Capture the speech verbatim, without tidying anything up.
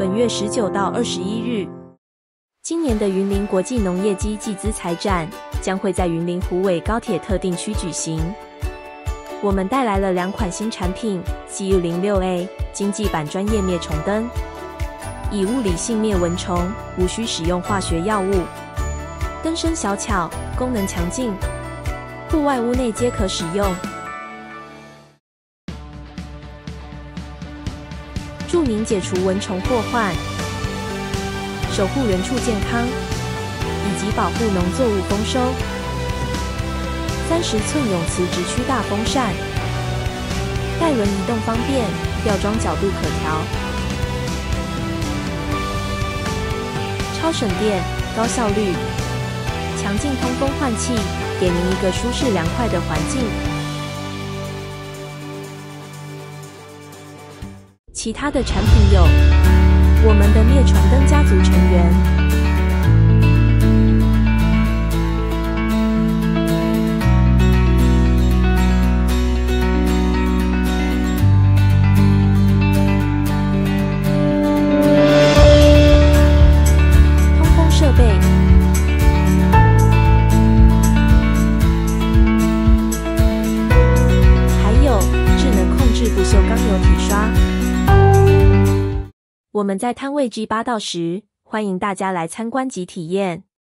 本月十九到二十一日。今年的云林国际农业暨技资材展将会在云林虎尾高铁特定区举行。我们带来了两款新产品 C U 零六 A 经济版专业灭虫灯，以物理性灭蚊虫，无需使用化学药物。灯身小巧，功能强劲，户外屋内皆可使用。助您解除蚊虫祸患，守护原畜健康，以及保护农作物丰收。三十寸永磁直驱大风扇，带轮移动方便，吊装角度可调，超省电、高效率、强劲通风换气，给您一个舒适凉快的环境。其他的产品有我们的灭虫灯家族成员。我们在摊位 G 八道时，欢迎大家来参观及体验。